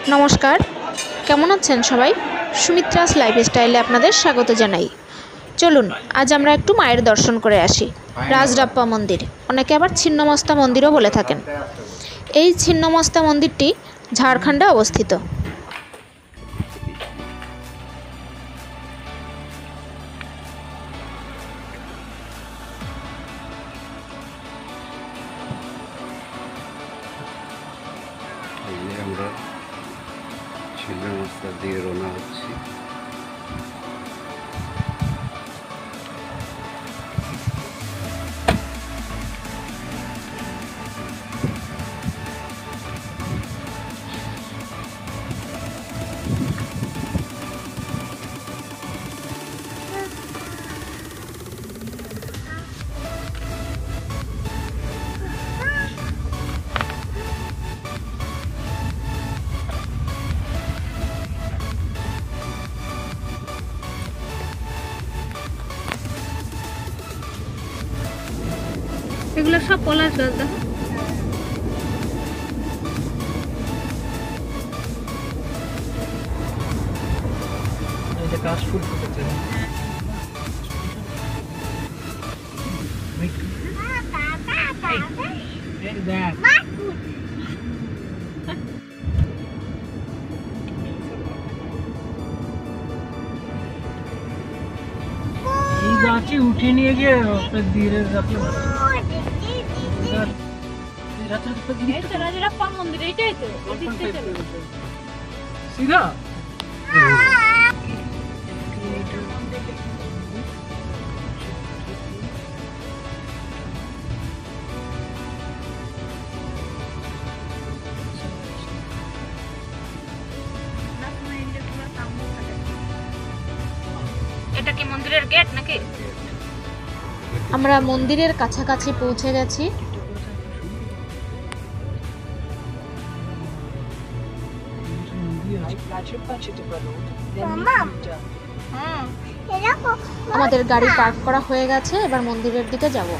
নমস্কার, কেমন আছেন সবাই? সুমিত্রাস লাইফস্টাইলে আপনাদের স্বাগত জানাই। চলুন আজ আমরা একটু মায়ের দর্শন করে আসি। রাজরাপ্পা মন্দির, অনেকে আবার ছিন্নমস্তা মন্দিরও বলে থাকেন। এই ছিন্নমস্তা মন্দিরটি ঝাড়খণ্ডে অবস্থিত। আমরা ছিন্নমস্তা দিয়ে রওনা হচ্ছি। এগুলো সব পলাশ গাছ। দেখো, কাশফুল ফুটেছে। এই গাছে উঠে নিয়ে গিয়ে ধীরে রাজরাপ্পা মন্দির এইটাই তো। সিধা এটা কি মন্দিরের গেট নাকি? আমরা মন্দিরের কাছাকাছি পৌঁছে গেছি। আমাদের গাড়ি পার্ক করা হয়ে গেছে, এবার মন্দিরের দিকে যাব।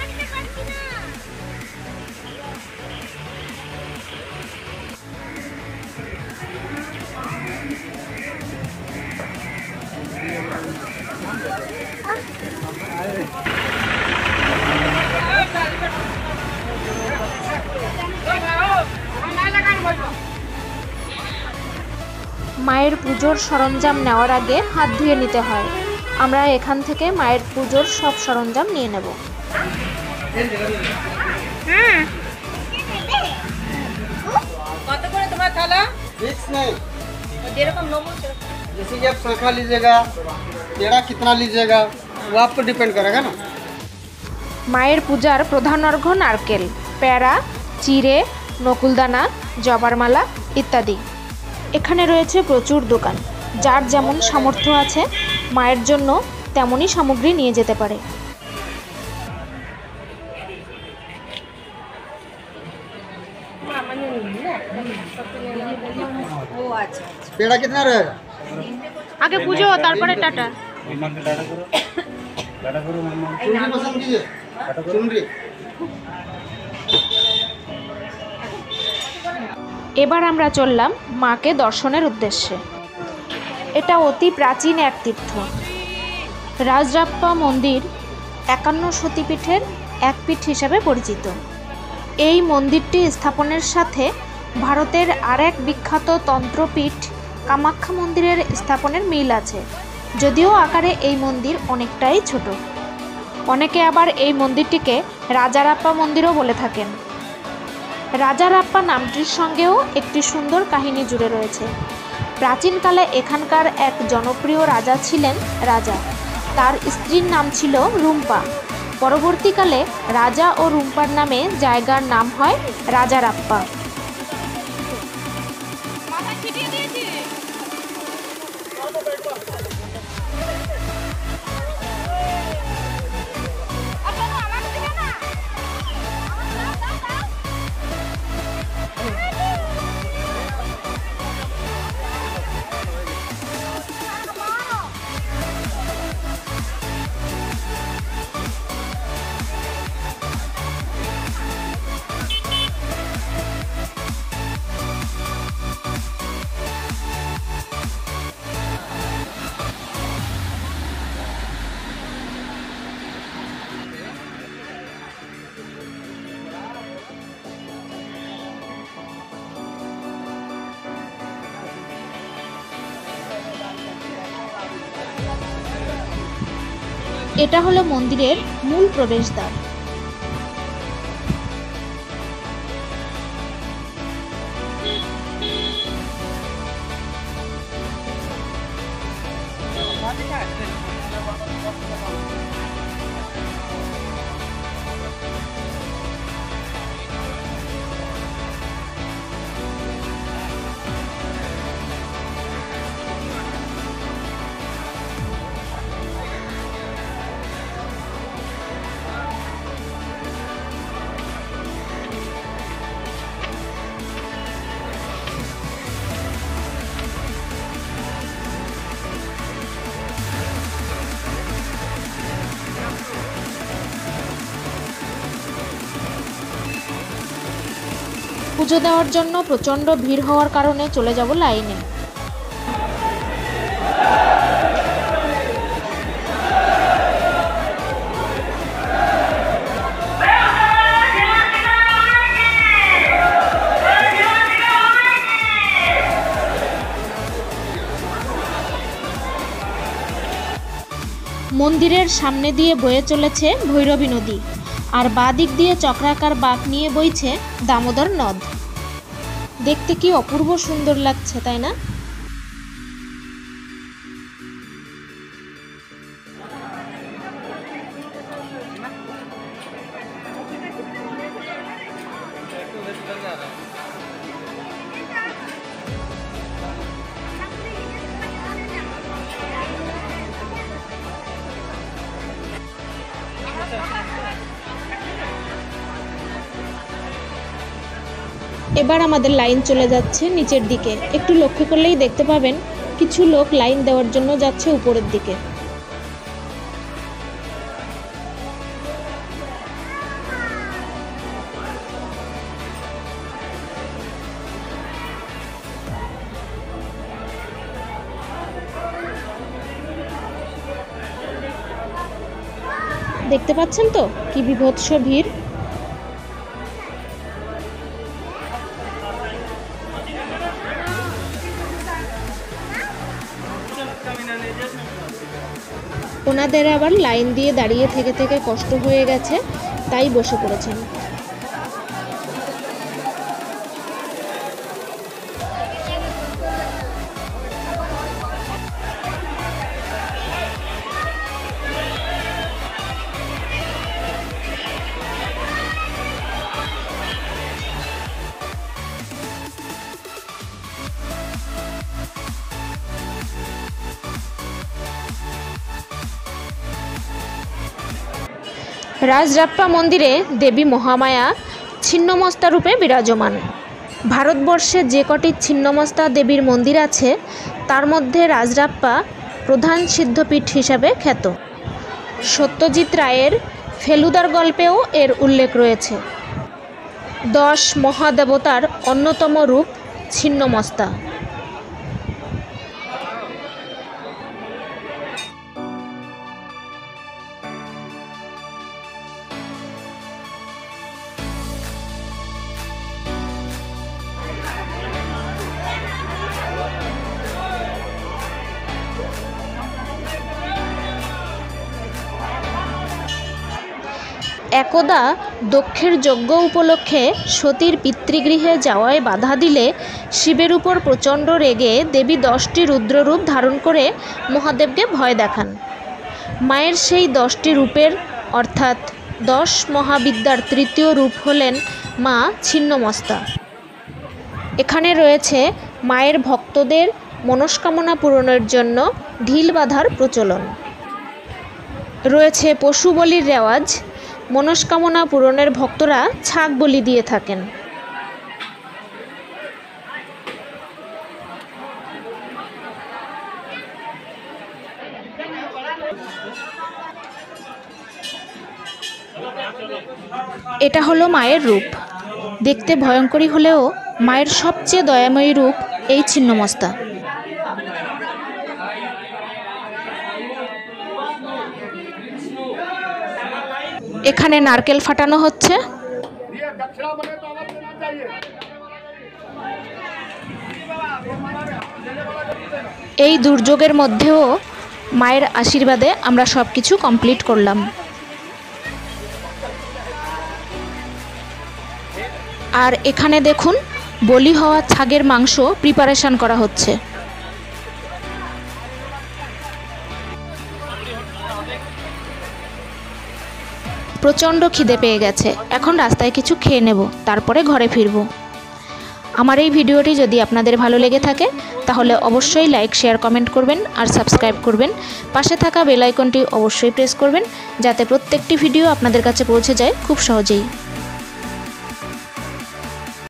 মায়ের পুজোর সরঞ্জাম নেওয়ার আগে হাত ধুয়ে নিতে হয়। আমরা এখান থেকে মায়ের পুজোর সব সরঞ্জাম নিয়ে নেব। कत করে তোমার থালা? फिक्स नहीं, যেরকম নমো जैसे कि आप शंखा लीजिएगा, पेड़ा कितना लीजिएगा वो आप पर डिपेंड करेगा ना। মায়ের পূজার প্রধান অর্ঘ্য নারকেল, প্যারা, চিড়ে, নকুলদানা, জবার মালা ইত্যাদি। এখানে রয়েছে প্রচুর দোকান, যার যেমন সামর্থ্য আছে মায়ের জন্য তেমনই সামগ্রী নিয়ে যেতে পারে। ও আচ্ছা पेड़ा कितना रहेगा? আগে পুজো, তারপরে টাটা। चुनरी पसंद कीजिए, चुनरी। এবার আমরা চললাম মাকে দর্শনের উদ্দেশ্যে। এটা অতি প্রাচীন এক তীর্থ। রাজরাপ্পা মন্দির 51 সতীপীঠের এক পীঠ হিসাবে পরিচিত। এই মন্দিরটি স্থাপনের সাথে ভারতের আরেক বিখ্যাত তন্ত্রপীঠ কামাখ্যা মন্দিরের স্থাপনের মিল আছে, যদিও আকারে এই মন্দির অনেকটাই ছোট। অনেকে আবার এই মন্দিরটিকে রাজারাপ্পা মন্দিরও বলে থাকেন। রাজারাপ্পা নামটির সঙ্গেও একটি সুন্দর কাহিনী জুড়ে রয়েছে। প্রাচীনকালে এখানকার এক জনপ্রিয় রাজা ছিলেন রাজা। তার স্ত্রীর নাম ছিল রুম্পা। পরবর্তীকালে রাজা ও রুম্পার নামে জায়গার নাম হয় রাজারাপ্পা। এটা হলো মন্দিরের মূল প্রবেশদ্বার। পুজো দেওয়ার জন্য প্রচণ্ড ভিড় হওয়ার কারণে চলে যাব লাইনে। মন্দিরের সামনে দিয়ে বয়ে চলেছে ভৈরবী নদী, আর বাঁ দিক দিয়ে চক্রাকার বাঁক নিয়ে বইছে দামোদর নদ। দেখতে কি অপূর্ব সুন্দর লাগছে, তাই না? এবার আমাদের লাইন চলে যাচ্ছে নিচের দিকে। একটু লক্ষ্য করলেই দেখতে পাবেন কিছু লোক লাইন দেওয়ার জন্য যাচ্ছে উপরের দিকে। দেখতে পাচ্ছেন তো কি বিভৎস ভিড়। ওনাদের আবার লাইন দিয়ে দাঁড়িয়ে থেকে থেকে কষ্ট হয়ে গেছে, তাই বসে পড়েছেন। রাজরাপ্পা মন্দিরে দেবী মহামায়া ছিন্নমস্তা রূপে বিরাজমান। ভারতবর্ষে যে কটি ছিন্নমস্তা দেবীর মন্দির আছে তার মধ্যে রাজরাপ্পা প্রধান সিদ্ধপীঠ হিসাবে খ্যাত। সত্যজিৎ রায়ের ফেলুদার গল্পেও এর উল্লেখ রয়েছে। 10 মহাদেবতার অন্যতম রূপ ছিন্নমস্তা। একদা দক্ষের যজ্ঞ উপলক্ষে সতীর পিতৃগৃহে যাওয়ায় বাধা দিলে শিবের উপর প্রচণ্ড রেগে দেবী 10টি রুদ্ররূপ ধারণ করে মহাদেবকে ভয় দেখান। মায়ের সেই 10টি রূপের অর্থাৎ 10 মহাবিদ্যার তৃতীয় রূপ হলেন মা ছিন্নমস্তা। এখানে রয়েছে মায়ের ভক্তদের মনস্কামনা পূরণের জন্য ঢিল বাঁধার প্রচলন, রয়েছে পশু বলির রেওয়াজ। মনস্কামনা পূরণের ভক্তরা ছাগ বলি দিয়ে থাকেন। এটা হলো মায়ের রূপ। দেখতে ভয়ঙ্করী হলেও মায়ের সবচেয়ে দয়াময়ী রূপ এই ছিন্নমস্তা। এখানে নারকেল ফাটানো হচ্ছে। এই দুর্যোগের মধ্যেও মায়ের আশীর্বাদে আমরা সব কিছু কমপ্লিট করলাম। আর এখানে দেখুন বলি হওয়া ছাগের মাংস প্রিপারেশন করা হচ্ছে। প্রচণ্ড খিদে পেয়ে গেছে, এখন রাস্তায় কিছু খেয়ে নেব, তারপরে ঘরে ফিরব। আমার এই ভিডিওটি যদি আপনাদের ভালো লেগে থাকে তাহলে অবশ্যই লাইক, শেয়ার, কমেন্ট করবেন আর সাবস্ক্রাইব করবেন। পাশে থাকা বেল আইকনটি অবশ্যই প্রেস করবেন যাতে প্রত্যেকটি ভিডিও আপনাদের কাছে পৌঁছে যায় খুব সহজেই।